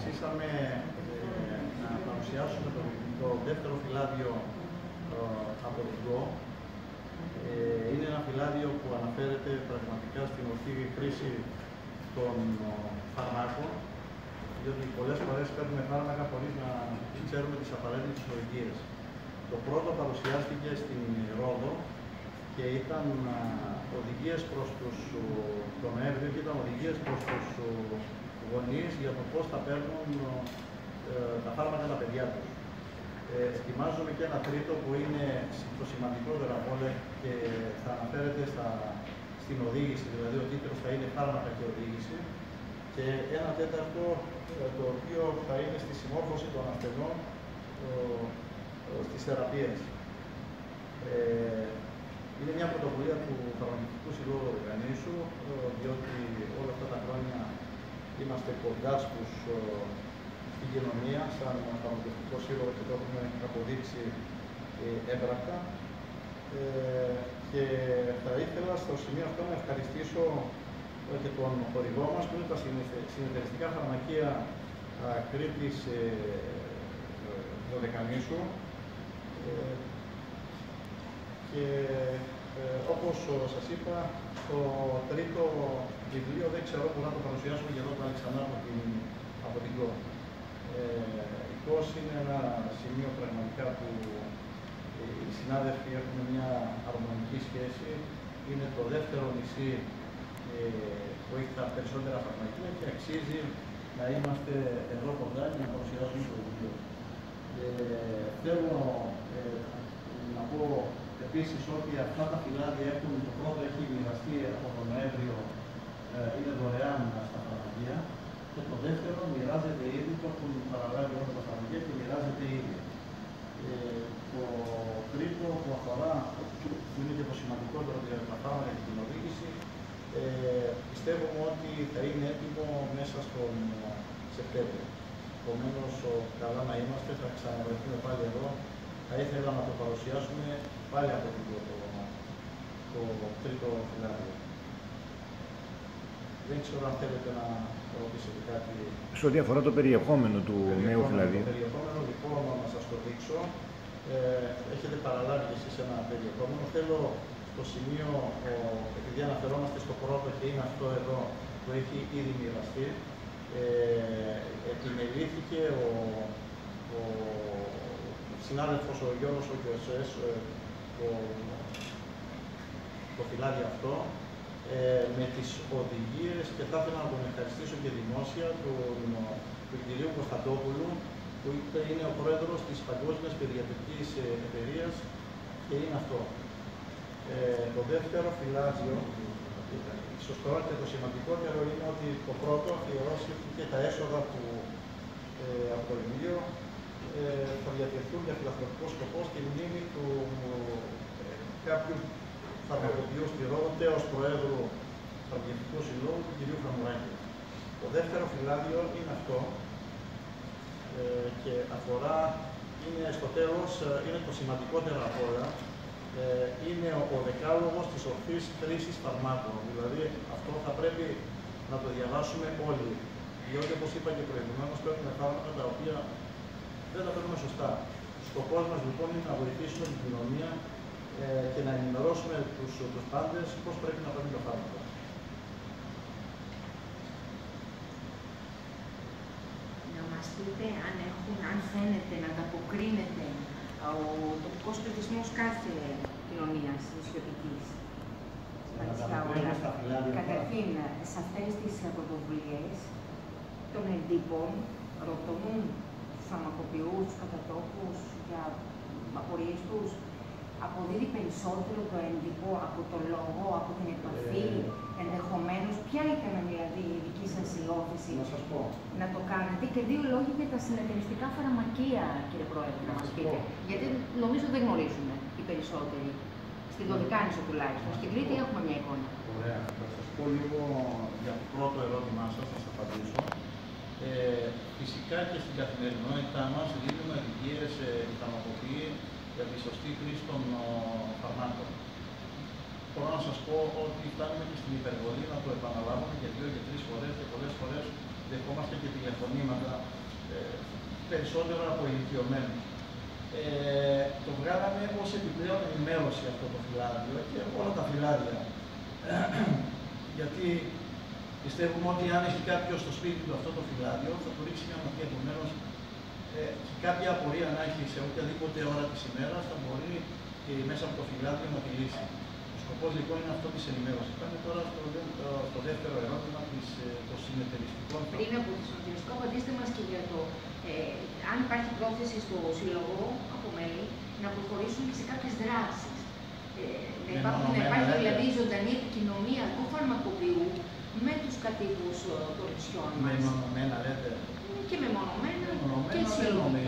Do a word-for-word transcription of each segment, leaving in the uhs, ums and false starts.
αποφασίσαμε ε, να παρουσιάσουμε το, το δεύτερο φυλάδιο ε, από την ΓΚΟ. Ε, είναι ένα φυλάδιο που αναφέρεται πραγματικά στην ορθή χρήση των ε, φαρμάκων, διότι πολλές φορές παίρνουμε φάρμακα χωρίς να ξέρουμε τις απαραίτητες οδηγίες. Το πρώτο παρουσιάστηκε στην Ρόδο και ήταν ε, οδηγίες προς τους, το Νοέμβριο και ήταν οδηγίες προς τους γονείς για το πώς θα παίρνουν ε, τα φάρμακα τα παιδιά τους. Ε, ετοιμάζουμε και ένα τρίτο που είναι το σημαντικότερο από όλα και θα αναφέρεται στα, στην οδήγηση, δηλαδή ο τίτλος θα είναι φάρμακα και οδήγηση, και ένα τέταρτο ε, το οποίο θα είναι στη συμμόρφωση των ασθενών ε, ε, στις θεραπείες. Ε, είναι μια πρωτοβουλία του Φαρμακευτικού Συλλόγου Οργανίσου, ε, διότι όλα αυτά τα χρόνια είμαστε κοντά στους στην κοινωνία, σαν Φαρμακευτικό Σύλλογο, και το έχουμε αποδείξει ε, έμπρακτα. Ε, και θα ήθελα στο σημείο αυτό να ευχαριστήσω ε, και τον χορηγό μας, που είναι τα συνεταιριστικά φαρμακεία ε, Κρήτης ε, Δωδεκανήσου. Ε, και ε, όπως σας είπα, το τρίτο βιβλίο δεν ξέρω πού να το παρουσιάσουμε, για εδώ πάλι ξανά από την, από την ΓΚΟ. Ε, η ΚΟΣ είναι ένα σημείο πραγματικά που οι συνάδελφοι έχουν μια αρμονική σχέση. Είναι το δεύτερο νησί ε, που έχει τα περισσότερα φαρμακεία και αξίζει να είμαστε εδώ κοντά και να παρουσιάσουμε το βιβλίο. Ε, θέλω ε, να πω επίσης ότι αυτά τα φυλάδια έχουν, το πρώτο έχει μοιραστεί από τον Νοέμβριο, ε, είναι δωρεάν στα φαρμακεία, και το δεύτερο μοιράζεται ήδη, το έχουν παραλάβει όλα τα φαρμακεία και μοιράζεται ήδη. Ε, το τρίτο που αφορά, που είναι και το σημαντικότερο για τα φάρμακα και την οδήγηση, ε, πιστεύουμε ότι θα είναι έτοιμο μέσα στον Σεπτέμβριο. Επομένως, καλά να είμαστε, θα ξαναβρεθούμε πάλι εδώ. Θα ήθελα να το παρουσιάσουμε πάλι από την το, το, το τρίτο φυλάδιο. Δεν ξέρω αν θέλετε να ρωτήσετε κάτι. Σε ό,τι αφορά το περιεχόμενο του περιεχόμενο, νέου φυλαδίου. Το περιεχόμενο, λοιπόν, να σας το δείξω. Ε, έχετε παραλάβει και εσείς ένα περιεχόμενο. Θέλω στο σημείο, ο, επειδή αναφερόμαστε στο πρώτο και είναι αυτό εδώ που έχει ήδη μοιραστεί, ε, επιμελήθηκε ο, ο συνάδελφος ο Γιώργος ο Κιωσές, το, το φυλάδι αυτό, ε, με τις οδηγίες, και θα ήθελα να τον ευχαριστήσω και δημόσια, του, του κυρίου Κωνσταντόπουλου, που είναι ο πρόεδρος της Παγκόσμιας Παιδιατρικής Εταιρείας, και είναι αυτό. Ε, το δεύτερο φυλάδιο, σωστό και το σημαντικότερο, είναι ότι το πρώτο αφιερώσθηκε τα έσοδα του, ε, από το βιβλίο, ε, θα διατηρηθούν για φιλανθρωπικό σκοπό στη μνήμη του ε, κάποιου φαρμακοποιού στη Ρόδο, τέος Προέδρου του Φαρμακευτικού Συλλόγου, του κ. Φραμουράκη. Το δεύτερο φυλάδιο είναι αυτό, ε, και αφορά, είναι στο τέλος, είναι το σημαντικότερο από όλα, ε, είναι ο, ο δεκάλογος της ορθής χρήσης φαρμάκων. Δηλαδή αυτό θα πρέπει να το διαβάσουμε όλοι, διότι όπως είπα και προηγουμένως, παίρνουμε φάρμακα τα οποία δεν τα παίρνουμε σωστά. Σκοπός μας λοιπόν είναι να βοηθήσουμε την κοινωνία ε, και να ενημερώσουμε τους, τους πάντες πώς πρέπει να παίρνουν τα φάρμακα. Να μας πείτε αν, έχουν, αν φαίνεται να ανταποκρίνεται ο τοπικός πληθυσμός κάθε κοινωνίας νησιωτικής. Καταρχήν, σε αυτές τις πρωτοβουλίες των εντύπων ρωτούν τους φαρμακοποιούς, τους κατατόπους για απορίες τους, αποδίδει περισσότερο το έντυπο από το λόγο, από την επαφή, ενδεχομένως. Ποια ήταν δηλαδή η δική σας η όθηση να, σας πω. να το κάνετε, και δύο λόγια για τα συνεταιριστικά φαρμακεία, κύριε Πρόεδρε, να μας πείτε. Γιατί νομίζω δεν γνωρίζουμε οι περισσότεροι. Στη Δωδεκάνησο τουλάχιστον. Στην Κρήτη έχουμε μια εικόνα. Ωραία. Θα σας πω λίγο για το πρώτο ερώτημά σας, θα σας απαντήσω. Ε, φυσικά και στην καθημερινότητά μας δίνουμε οδηγίες ε, οι φαρμακοποιοί για τη σωστή χρήση των ο, φαρμάκων. Μπορώ να σας πω ότι φτάνουμε και στην υπερβολή να το επαναλάβουμε και δύο και τρεις φορές, και πολλές φορές δεχόμαστε και τηλεφωνήματα, ε, περισσότερο από ηλικιωμένους. Ε, το βγάλαμε ως επιπλέον ενημέρωση αυτό το φυλάδιο και όλα τα φυλάδια. Γιατί πιστεύουμε ότι αν έχει κάποιος στο σπίτι του αυτό το φυλάδιο, θα του ρίξει μια ματιά. Επομένως, ε, κάποια απορία να έχει σε οποιαδήποτε ώρα της ημέρας, θα μπορεί και μέσα από το φυλάδιο να τη λύσει. Ο σκοπός λοιπόν είναι αυτό της ενημέρωσης. Πάμε τώρα στο, στο δεύτερο ερώτημα της, των συνεταιριστικών. Πριν από το συνεταιριστικό, απαντήστε μας και για το ε, αν υπάρχει πρόθεση στο Σύλλογο από μέλη να προχωρήσουν και σε κάποιες δράσεις. Ε, να, υπάρχουν, να υπάρχει δηλαδή ζωντανή επικοινωνία του φαρμακοποιού με τους κατοίκους των νησιών μας. Μεμονωμένα λέτε. Και μεμονωμένα και συλλογικά.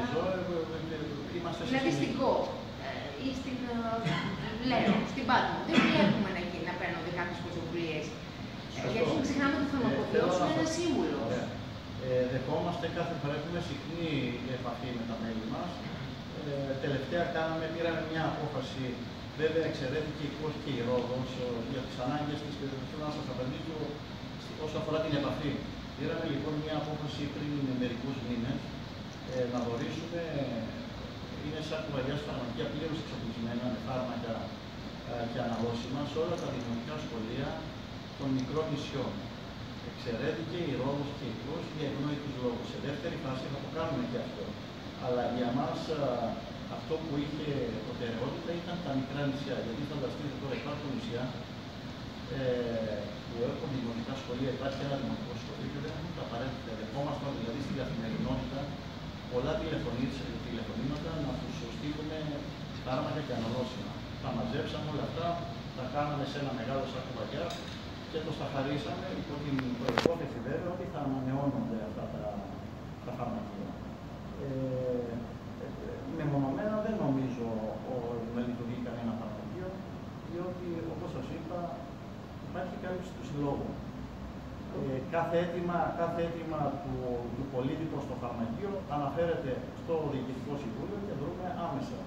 Δηλαδή στην ΚΟ ε, ή στην Λέω, στην Πάτμο. Δεν βλέπουμε να, να παίρνονται κάποιες πρωτοβουλίες. Γιατί μην ξεχνάμε ότι ο φαρμακοποιός είναι ένα σύμβουλο. Ε, δεχόμαστε κάθε φορά, έχουμε συχνή επαφή με τα μέλη μας. Ε, τελευταία κάναμε, πήραμε μια απόφαση, βέβαια εξαιρέθηκε και η Ρόδος για τις ανάγκες της, θέλω να σας απαντήσω όσο αφορά την επαφή. Πήραμε λοιπόν μια απόφαση πριν μερικούς μήνες ε, να δωρήσουμε, είναι σαν κουβαλιάς φαρμακεία πλήρως εξοπλισμένα με φάρμακα ε, και αναλώσιμα σε όλα τα δημοτικά σχολεία των μικρών νησιών. Εξαιρέθηκε η Ρόδος και η Κος για ευνόητους λόγους. Σε δεύτερη φάση θα το κάνουμε και αυτό. Αλλά για μας αυτό που είχε προτεραιότητα ήταν τα μικρά νησιά. Γιατί φανταστείτε τώρα υπάρχουν νησιά ε, που έχουν δημοτικά σχολεία, υπάρχει ένα δημοτικό σχολείο και δεν έχουν τα απαραίτητα. Δεχόμασταν δηλαδή στην καθημερινότητα πολλά τηλεφωνήματα να τους στείλουμε φάρμακα και αναλώσιμα. Τα μαζέψαμε όλα αυτά, τα κάναμε σε ένα μεγάλο σάκο βαγιά και το σταχαρίσαμε υπό την προϋπόθεση βέβαια ότι θα ανανεώνονται αυτά τα, τα φαρμακεία. Ε, ε, μεμονωμένα δεν νομίζω να λειτουργεί κανένα φαρμακείο, διότι όπως σας είπα υπάρχει κάλυψη του συλλόγου. Ε, κάθε αίτημα, κάθε αίτημα του, του πολίτη προς το φαρμακείο αναφέρεται στο Διοικητικό Συμβούλιο και δρούμε άμεσα.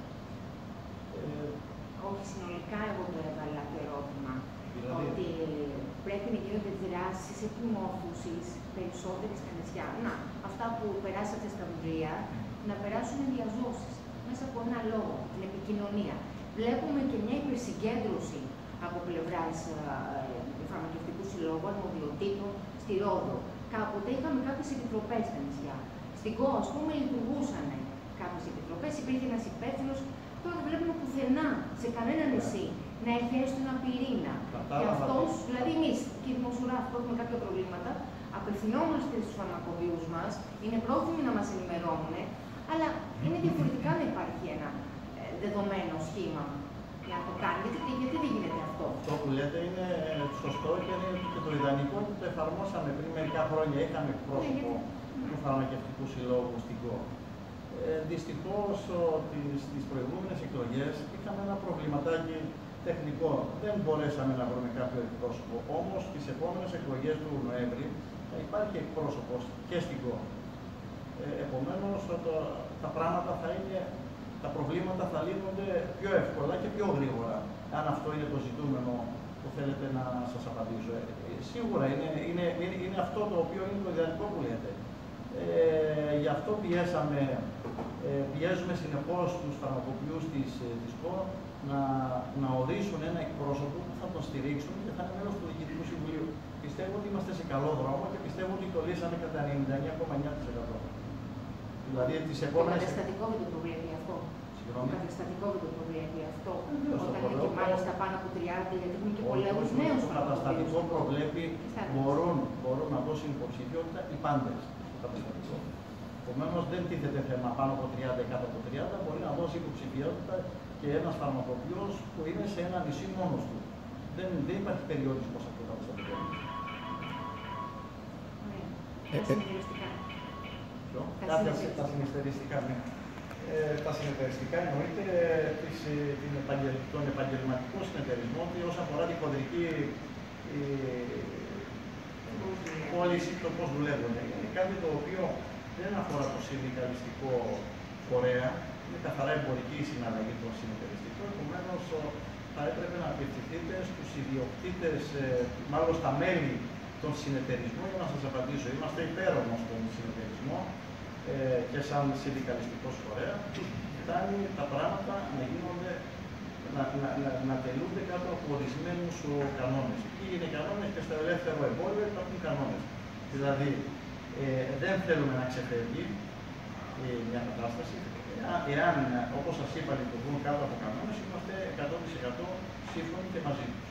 Ε, Όχι, συνολικά εγώ το έβαλα το ερώτημα. Δηλαδή, ότι πρέπει να γίνονται δράσεις επιμόρφωσης περισσότερες στα νησιά. Να, αυτά που περάσατε στα βιβλία, να περάσουν διαζώσεις μέσα από ένα λόγο, την επικοινωνία. Βλέπουμε και μια υπερσυγκέντρωση από πλευράς ε, φαρμακευτικού συλλόγου, αρμοδιοτήτων, στη Ρόδο. Κάποτε είχαμε κάποιες επιτροπές στα νησιά. Στην ΚΟ, ας πούμε, λειτουργούσαν κάποιες επιτροπές, υπήρχε ένας υπεύθυνος. Τώρα δεν βλέπουμε πουθενά, σε κανένα νησί, να έχει έστω ένα πυρήνα. Και αυτός, δηλαδή εμείς, κύριε Δημοσιογράφοι, που έχουμε κάποια προβλήματα, απευθυνόμαστε στους φαρμακοποιούς μας, είναι πρόθυμοι να μας ενημερώνουν, αλλά είναι διαφορετικά να υπάρχει ένα ε, δεδομένο σχήμα για να το κάνει. Γιατί, γιατί δεν γίνεται αυτό. Αυτό που λέτε είναι σωστό και είναι και το ιδανικό που το εφαρμόσαμε πριν μερικά χρόνια. Είχαμε πρόσωπο ναι, του Φαρμακευτικού Συλλόγου στην ΚΟ. Ε, δυστυχώς στις προηγούμενες εκλογές είχαμε ένα προβληματάκι τεχνικό. Δεν μπορέσαμε να βρούμε κάποιο εκπρόσωπο. Όμως στις επόμενες εκλογές του Νοέμβρη θα υπάρχει εκπρόσωπος και στην ΚΟ. Ε, επομένως το, τα πράγματα θα είναι, τα προβλήματα θα λύνονται πιο εύκολα και πιο γρήγορα. Αν αυτό είναι το ζητούμενο που θέλετε να σας απαντήσω. Ε, σίγουρα είναι, είναι, είναι, είναι αυτό το οποίο είναι το ιδανικό που λέτε. Ε, γι' αυτό πιέσαμε, ε, πιέζουμε συνεχώς τους φαρμακοποιούς της, της ΚΟ να, να ορίσουν ένα εκπρόσωπο που θα τον στηρίξουν και θα είναι μέλος του Διοικητικού Συμβουλίου. Πιστεύω ότι είμαστε σε καλό δρόμο και πιστεύω ότι το λύσαμε κατά ενενήντα εννέα κόμμα εννέα τοις εκατό. Δηλαδή τις επόμενες... Το καταστατικό δεν το προβλέπει αυτό. Συγγνώμη. Το καταστατικό δεν το προβλέπει αυτό. Βεβαίως, όταν το είναι και μάλιστα πάνω από τριάντα, γιατί έχουμε και πολλούς νέους. Το καταστατικό προβλέπει μπορούν, μπορούν να δώσουν υποψηφιότητα οι πάντες. Επομένως δεν τίθεται θέμα πάνω από τριάντα ή κάτω από τριάντα, μπορεί να δώσει υποψηφιότητα και ένας φαρμακοποιός που είναι σε ένα νησί μόνος του. Δεν, δεν υπάρχει περιορισμός αυτό το καταστατικό. Ωραία. Τα συνεταιριστικά. Τα συνεταιριστικά, ναι. Ε, τα συνεταιριστικά εννοείται της, την επαγγελ, τον επαγγελματικό συνεταιρισμό και όσον αφορά την χοντρική πώληση, το πώς δουλεύουν. Είναι κάτι το οποίο δεν αφορά το συνδικαλιστικό φορέα, είναι καθαρά εμπορική η συναλλαγή των συνεταιριστικών. Επομένως, θα έπρεπε να απευθυνθείτε στους ιδιοκτήτες, μάλλον στα μέλη τον συνεταιρισμό, για να σας απαντήσω, είμαστε υπέρ όμως τον συνεταιρισμό ε, και σαν συνδικαλιστικός φορέα, φτάνει τα πράγματα να γίνονται, να, να, να, να τελούνται κάτω από ορισμένους κανόνες. Ποιοι είναι οι κανόνες? Και στο ελεύθερο εμπόριο υπάρχουν κανόνες. Δηλαδή, ε, δεν θέλουμε να ξεφεύγει ε, μια κατάσταση. Εάν, όπως σας είπα, λειτουργούν κάτω από κανόνες, είμαστε εκατό τοις εκατό σύμφωνοι και μαζί τους.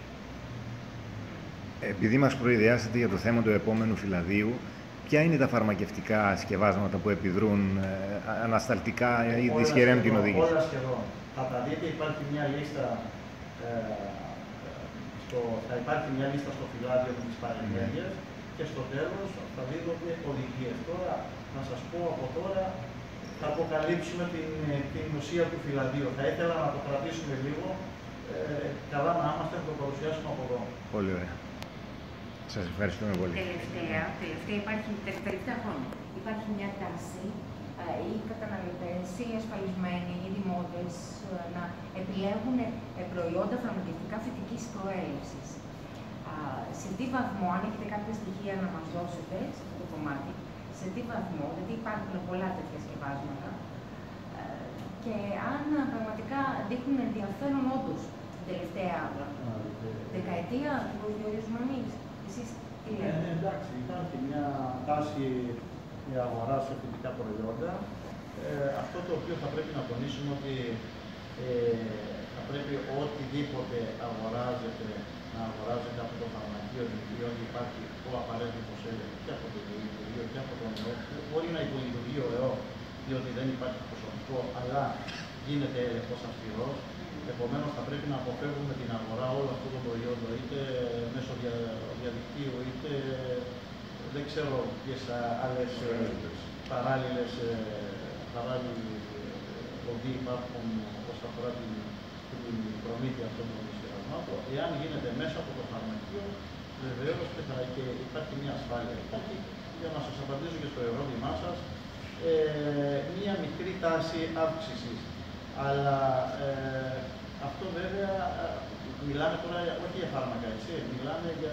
Επειδή μας προειδεάσετε για το θέμα του επόμενου φυλαδίου, ποια είναι τα φαρμακευτικά σκευάσματα που επιδρούν ε, ανασταλτικά ή δυσχεραίνουν την οδήγηση? Όλα σχεδόν. Θα τα δείτε, υπάρχει μια λίστα, ε, στο, θα υπάρχει μια λίστα στο φυλάδιο με τις παρενέργειες και στο τέλος θα δείτε οδηγίες. Τώρα, να σας πω από τώρα, θα αποκαλύψουμε την, την ουσία του φυλαδίου. Θα ήθελα να το κρατήσουμε λίγο, ε, καλά να είμαστε, να το παρουσιάσουμε από εδώ. Πολύ ωραία. Σας ευχαριστούμε πολύ. Τελευταία, τελευταία, υπάρχει, τελευταία χρόνια υπάρχει μια τάση ε, οι καταναλωτές, οι ασφαλισμένοι, οι δημότες ε, να επιλέγουν ε, προϊόντα φαρμακευτικά φυτικής προέλευσης. Ε, σε τι βαθμό, αν έχετε κάποια στοιχεία να μας δώσετε σε αυτό το κομμάτι, σε τι βαθμό, γιατί υπάρχουν πολλά τέτοια σκευάσματα ε, και αν πραγματικά δείχνουν ενδιαφέρον όντως την τελευταία δεκαετία που διορίζουμε εμείς. Εσείς τι λέτε? Ε, εντάξει, υπάρχει μια τάση η αγορά σε φυτικά προϊόντα. Ε, αυτό το οποίο θα πρέπει να τονίσουμε ότι ε, θα πρέπει οτιδήποτε αγοράζεται να αγοράζεται από το φαρμακείο, διότι υπάρχει ο απαραίτητος έλεγχος και από το Υπουργείο και από τον ΕΟ. Μπορεί να υπολειτουργεί ο ΕΟ, διότι δεν υπάρχει προσωπικό, αλλά γίνεται έλεγχος αυστηρός. Επομένως, θα πρέπει να αποφεύγουμε την αγορά όλων αυτών των προϊόντων, είτε μέσω δια, διαδικτύου, είτε δεν ξέρω ποιες άλλες παράλληλες οδοί υπάρχουν όσον αφορά την, την προμήθεια αυτών των συσκευασμάτων. Εάν γίνεται μέσα από το φαρμακείο, βεβαίως και θα και υπάρχει μια ασφάλεια. Υπάρχει, για να σας απαντήσω και στο ερώτημά σας, ε, μια μικρή τάση αύξησης. Αλλά ε, αυτό βέβαια, μιλάμε τώρα όχι για φάρμακα, έτσι, μιλάμε για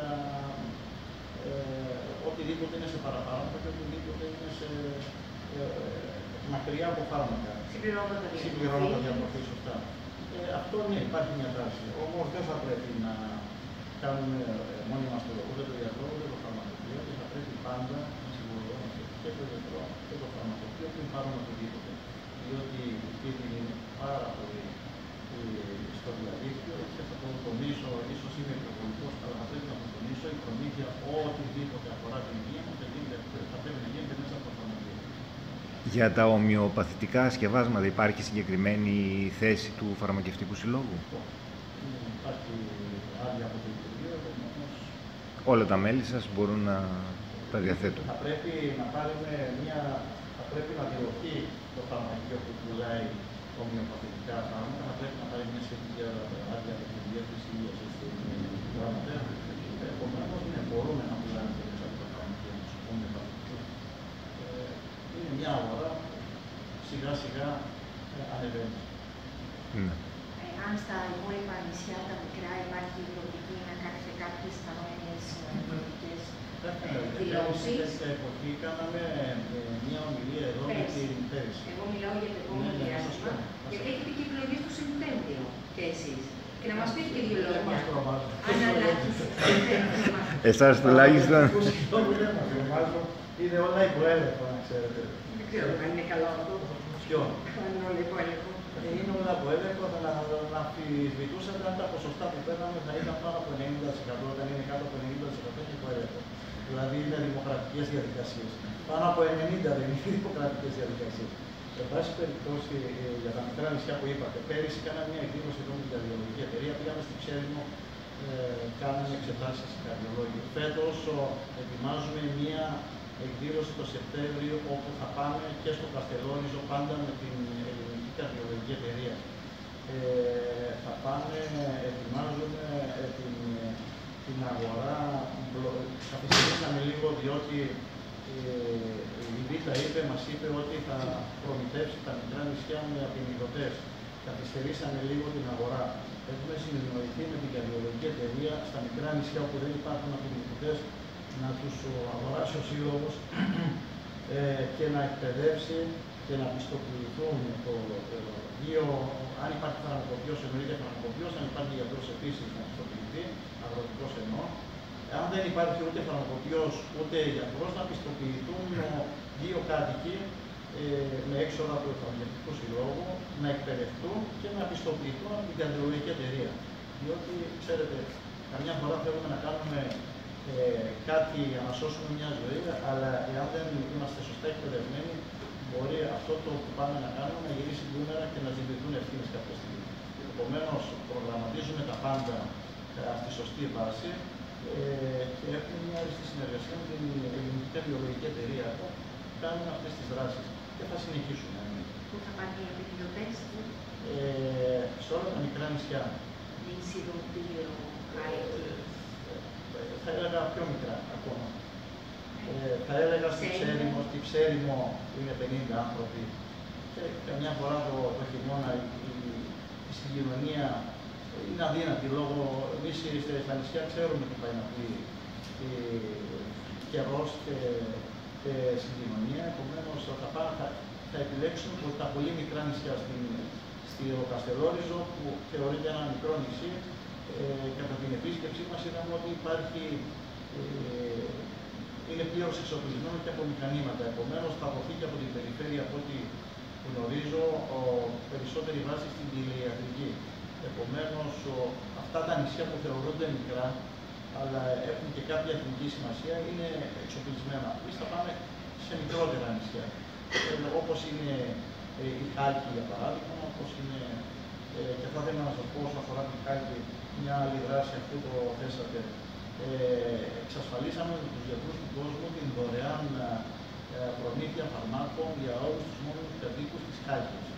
ε, οτιδήποτε είναι σε παραφάρμακα και οτιδήποτε είναι σε, ε, μακριά από φάρμακα. Συμπληρώματα διατροφής, σωστά. Ε, αυτό ναι, υπάρχει μια τάση. Όμως δεν θα πρέπει να κάνουμε μόνοι μας το ούτε το γιατρό ούτε το φαρμακοποιό και θα πρέπει πάντα να συμβουλευόμαστε και το γιατρό και το φαρμακοποιό πριν πάρουμε οτιδήποτε. Διότι η τύχη είναι πάρα πολύ στο διαδίκτυο και θα το τονίσω, ίσως είμαι υπερβολικός, αλλά θα πρέπει να το τονίσω, η προμήθεια οτιδήποτε αφορά την υγεία μας θα πρέπει να γίνεται μέσα από το φαρμακείο. Για τα ομοιοπαθητικά σκευάσματα υπάρχει συγκεκριμένη θέση του Φαρμακευτικού Συλλόγου? Υπάρχει άδεια από το Υπουργείο, όμως όλα τα μέλη σας μπορούν να τα διαθέτουν. Θα πρέπει να πάρουμε μια, θα πρέπει να δηλωθεί το φαρμακείο που πουλάει ομοιοπαθητικά φάρμακα, θα πρέπει να πάρει μια σχετική άδεια από την διεύθυνση υγείας στην γραμματέα. Επομένως, ναι, μπορούμε να πουλάμε και μέσα από τα φαρμακεία μας ομοιοπαθητικούς. Είναι μια αγορά σιγά σιγά ανεβαίνει. Ναι. Ε, αν στα υπόλοιπα νησιά, τα μικρά, υπάρχει προοπτική να κάνετε κάποιες παρόμοιες πολιτικές δηλώσεις? Στην εποχή κάναμε μια ομιλία εδώ με την πέρυσι. Εγώ μιλάω για το επόμενο διάστημα, γιατί έχετε κυκλοφορήσει στο Σεπτέμβριο και εσείς. Και να μας πείτε και δύο λόγια. Αν αλλάξει. Εσάς τουλάχιστον. Είναι όλα υποέλεγχο, να ξέρετε. Δεν ξέρω αν είναι καλό αυτό. Ποιο? Αν είναι όλο υποέλεγχο. Είναι όλα υποέλεγχο, θα να αμφισβητούσατε αν τα ποσοστά που παίρναμε θα ήταν πάνω από ενενήντα τοις εκατό, όταν είναι κάτω από ενενήντα τοις εκατό είναι υποέλεγχο. Δηλαδή είναι δημοκρατικές διαδικασίες. Πάνω από ενενήντα δεν είναι δημοκρατικές διαδικασίες. Εν πάση περιπτώσει, για τα μικρά νησιά που είπατε, πέρυσι κάναμε μια εκδήλωση εδώ με την καρδιολογική εταιρεία, πήγαμε στη Ξέρινο, ε, κάναμε εξετάσεις στην καρδιολόγη. Φέτος ετοιμάζουμε μια εκδήλωση το Σεπτέμβριο, όπου θα πάμε και στο Καστελόριζο, πάντα με την ελληνική καρδιολογική εταιρεία. Ε, θα πάμε, ετοιμάζουμε ε, την, την αγορά, καθυστερήσαμε λίγο διότι ε, η Β' είπε, μας είπε ότι θα προμηθεύσει τα μικρά νησιά με απεινιδωτές. Καθυστερήσαμε λίγο την αγορά. Έχουμε συνεννοηθεί με την καρδιολογική εταιρεία στα μικρά νησιά όπου δεν υπάρχουν απεινιδωτές να τους αγοράσει ο Σύλλογος ε, και να εκπαιδεύσει και να πιστοποιηθούν το δύο, αν υπάρχει φαρμακοποιός, εννοείται φαρμακοποιός, αν υπάρχει γιατρός επίσης να πιστοποιηθεί, αγροτικός εννοώ. Αν δεν υπάρχει ούτε φαρμακοποιός ούτε γιατρός, να πιστοποιηθούν δύο κάτοικοι ε, με έξοδα του Εφαρμακευτικού Συλλόγου, να εκπαιδευτούν και να πιστοποιηθούν από την καρδιολογική εταιρεία. Διότι, ξέρετε, καμιά φορά θέλουμε να κάνουμε ε, κάτι για να σώσουμε μια ζωή, αλλά εάν δεν είμαστε σωστά εκπαιδευμένοι, μπορεί αυτό το που πάμε να κάνουμε να γυρίσει μπούμερα και να ζητηθούν ευθύνες κάποια στιγμή. Επομένως, προγραμματίζουμε τα πάντα ε, στη σωστή βάση ε, και έχουμε μια αριστή συνεργασία με την Ελληνική Καρδιολογική Εταιρεία που κάνουμε αυτές τις δράσεις και θα συνεχίσουμε. Πού θα πάνε οι επιδοτές του? Ε, σε όλα τα μικρά νησιά. Νήσιδο, Πύλιο, Χάικη. Θα έλεγα πιο μικρά ακόμα. Ε, θα έλεγα στη Ψέριμο, στη Ψέριμο είναι πενήντα άνθρωποι και καμιά φορά το, το χειμώνα η, η, η συγκοινωνία είναι αδύνατη λόγω εμείς στα νησιά ξέρουμε τι πάει να πει καιρός και, και συγκοινωνία. Επομένως θα, θα, θα επιλέξουμε τα πολύ μικρά νησιά στην, στη Καστελόριζο που θεωρείται ένα μικρό νησί. Ε, κατά την επίσκεψή μας είδαμε ότι υπάρχει ε, είναι πλήρως εξοπλισμένο και από μηχανήματα. Επομένως, θα δοθεί και από την περιφέρεια, από ό,τι γνωρίζω, ο, περισσότερη βάση στην τηλεϊατρική. Επομένως, ο, αυτά τα νησιά που θεωρούνται μικρά, αλλά έχουν και κάποια εθνική σημασία, είναι εξοπλισμένα. Εμείς θα πάμε σε μικρότερα νησιά, ε, όπως είναι ε, η Χάλκη, για παράδειγμα, όπως είναι, ε, και θα ήθελα να σας πω όσο αφορά την Χάλκη, μια άλλη δράση, αφού το θέσατε. Ε, εξασφαλίσαμε με τους γιατρούς του κόσμου την δωρεάν ε, προμήθεια φαρμάκων για όλους τους μόνιμους κατοίκους της Χάλκης.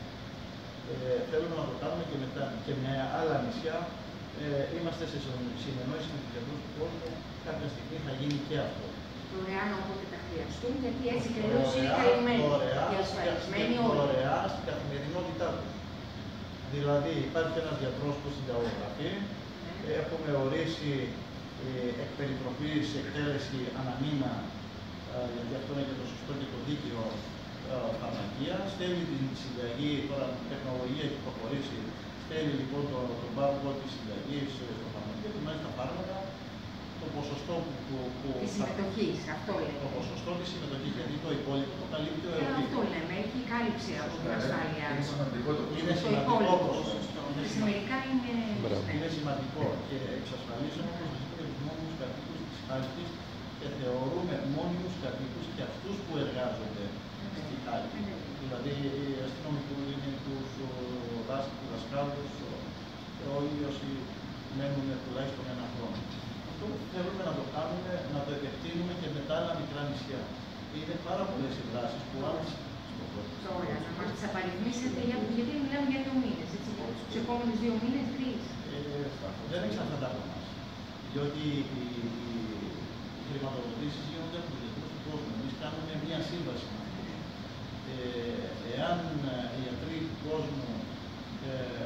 Ε, θέλουμε να το κάνουμε και, μετά, και με άλλα νησιά. Ε, είμαστε σε συνεννόηση με τους γιατρούς του κόσμου. Κάποια στιγμή θα γίνει και αυτό. Δωρεάν όποτε τα χρειαστούν, γιατί έτσι και αλλιώς είναι καλυμμένοι και ασφαλισμένοι όλοι. Δωρεάν στην καθημερινότητά του. Δηλαδή, υπάρχει ένας γιατρός που συνταγογραφεί. Mm. Έχουμε ορίσει εκ περιτροπής εκτέλεση αναμήνα, γιατί αυτό είναι και το σωστό και το δίκαιο φαρμακεία. Στέλνει την συνταγή, τώρα η τεχνολογία έχει προχωρήσει, στέλνει λοιπόν τον το πάγκο της συνταγής στο φαρμακείο, ετοιμάζει τα φάρμακα, το ποσοστό που. που τη συμμετοχή, αυτό λέμε. Το ποσοστό της συμμετοχής, γιατί το υπόλοιπο το καλύπτει ο ε, ΕΟΠΗ. Αυτό λέμε, έχει κάλυψη από την ασφάλεια. Είναι σημαντικό το είναι σημαντικό ποσοστό. Σε μερικά είναι. Είναι σημαντικό και εξασφαλίζουμε μόνιμους κατοίκους της Χάλκης και θεωρούμε μόνιμους κατοίκους και αυτούς που εργάζονται mm. στη Χάλκη. Mm. Δηλαδή οι αστυνομικοί είναι τους δασκάλους, όλοι όσοι μένουν τουλάχιστον ένα χρόνο. Αυτό θέλουμε να το κάνουμε, να το επεκτείνουμε και με τα άλλα μικρά νησιά. Είναι πάρα πολλές οι δράσεις που άμεσα στο χώρο. Τώρα, να μας τις απαριθμίσετε, γιατί μιλάμε για δύο μήνες, έτσι, τους επόμενους δύο μήνες, τρεις. Ε, δεν εξαρτάται από εμάς. Διότι οι, οι, οι χρηματοδοτήσεις γίνονται από τους γιατρούς του κόσμου. Εμείς κάνουμε μία σύμβαση με αυτούς. Ε, εάν οι γιατροί του κόσμου ε,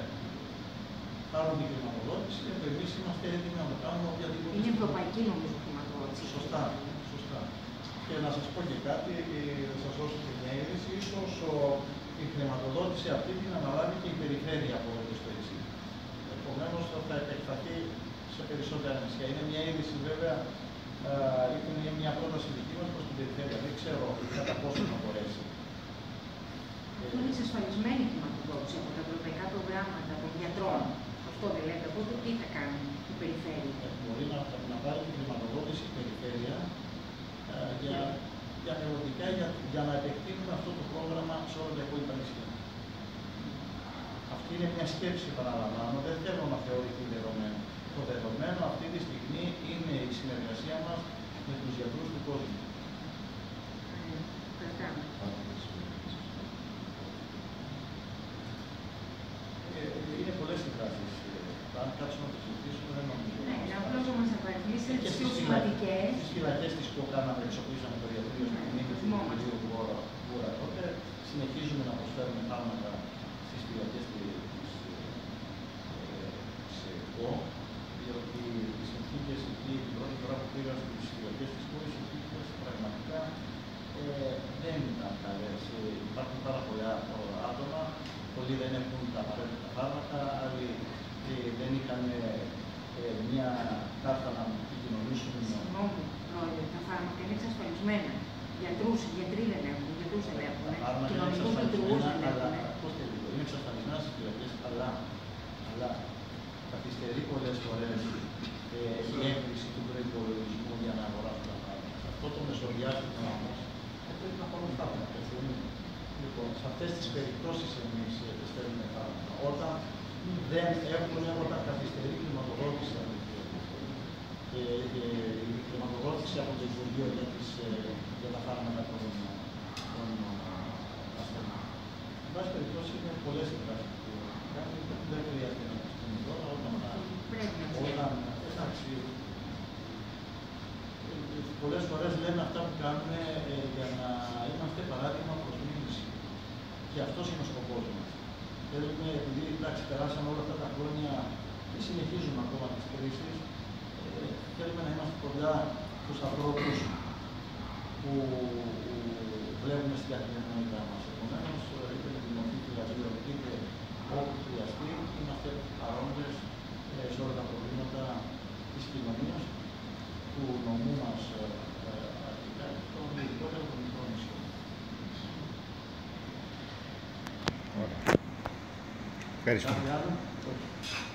πάρουν την χρηματοδότηση, εμείς είμαστε έτοιμοι να το κάνουμε οποιαδήποτε. Είναι ευρωπαϊκή νομίζω χρηματοδότηση. Σωστά, σωστά. Και να σας πω και κάτι, να σας δώσω και μια είδηση, ίσως ο, η χρηματοδότηση αυτή την αναλάβει και η περιφέρεια από όλο το νησί. Επομένως θα επεκταθεί σε περισσότερα νησιά. Είναι μια είδηση βέβαια, είναι μια πρόταση δική μας προς την περιφέρεια. Δεν ξέρω κατά πόσο θα μπορέσει. Αυτό είναι εξασφαλισμένη χρηματοδότηση από τα ευρωπαϊκά προγράμματα των γιατρών. Αυτό δεν λέτε. Οπότε τι θα κάνει η περιφέρεια. Ε, μπορεί να, να πάρει τη χρηματοδότηση η περιφέρεια ε, για, για μελλοντικά για, για να επεκτείνουμε αυτό το πρόγραμμα σε όλα τα υπόλοιπα νησιά. Αυτή είναι μια σκέψη, παραλαμβάνω, δεν θέλω να θεωρηθεί δεδομένο. Το δεδομένο αυτή τη στιγμή είναι η συνεργασία μας με τους γιατρούς του κόσμου. Ε, είναι πολλές οι δράσεις. Αν κάτσουμε να το συζητήσουμε, δεν νομίζω. Ναι, απλώς να μας απαριθμίσετε τις πιο σημαντικές. Στις φυλακές της που κάναμε, εξοπλίσαμε το ιατρείο στην Νίκη του Υπουργείου Βούρα τότε, συνεχίζουμε να προσφέρουμε φάρμακα στις φυλακές της ΕΚΟ, ότι οι συνθήκες εκεί, την πρώτη φορά που πήγα στις ιδιωτικές της χώρες, οι συνθήκες πραγματικά ε, δεν ήταν καλές. Ε, υπάρχουν πάρα πολλά άτομα, πολλοί δεν έχουν τα απαραίτητα φάρμακα, άλλοι ε, δεν είχαν ε, μια κάρτα να επικοινωνήσουν. Συγγνώμη, πρόεδρε, τα φάρμακα είναι εξασφαλισμένα. Γιατρούς, γιατροί δεν έχουν, γιατρούς δεν έχουν. Κοινωνικούς λειτουργούς δεν έχουν. Ακούστε λίγο, είναι εξασφαλισμένα στις φυλακές, αλλά, αλλά καθυστερεί πολλές φορές ε, η έγκριση του προϋπολογισμού για να αγοράσουν τα φάρμακα. Αυτό το μεσοδιάστημα όμως πρέπει να πάρουν φάρμακα. Λοιπόν, σε αυτές τις περιπτώσεις εμείς στέλνουμε φάρμακα. Όταν δεν έχουν, όταν καθυστερεί η χρηματοδότηση και η χρηματοδότηση από το Υπουργείο για, τις, για τα φάρμακα των, των ασθενών. Εν πάση περιπτώσει, είναι πολλές εκφράσεις που κάνουν, δεν χρειάζεται να πούμε τώρα, όταν, όταν εντάξει, πολλές φορές λέμε αυτά που κάνουμε ε, για να είμαστε παράδειγμα προς μίμηση. Και αυτός είναι ο σκοπός μας. Θέλουμε, επειδή εντάξει, περάσαμε όλα αυτά τα χρόνια και συνεχίζουμε ακόμα τις κρίσεις, ε, θέλουμε να είμαστε κοντά στους ανθρώπους που βλέπουμε στην καθημερινότητά μας. Επομένως, είτε με την μορφή φυλακίων, είτε όπου χρειαστεί, είμαστε παρόντες ε, σε όλα τα προβλήματα της κοινωνίας, του νομού μας ε, αρχικά και των ειδικότερα των μικρών νησιών. Ευχαριστώ. Κάτι άλλο?